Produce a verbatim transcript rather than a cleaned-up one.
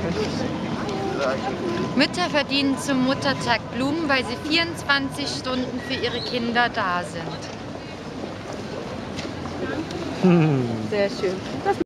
Mütter verdienen zum Muttertag Blumen, weil sie vierundzwanzig Stunden für ihre Kinder da sind. Sehr schön. Das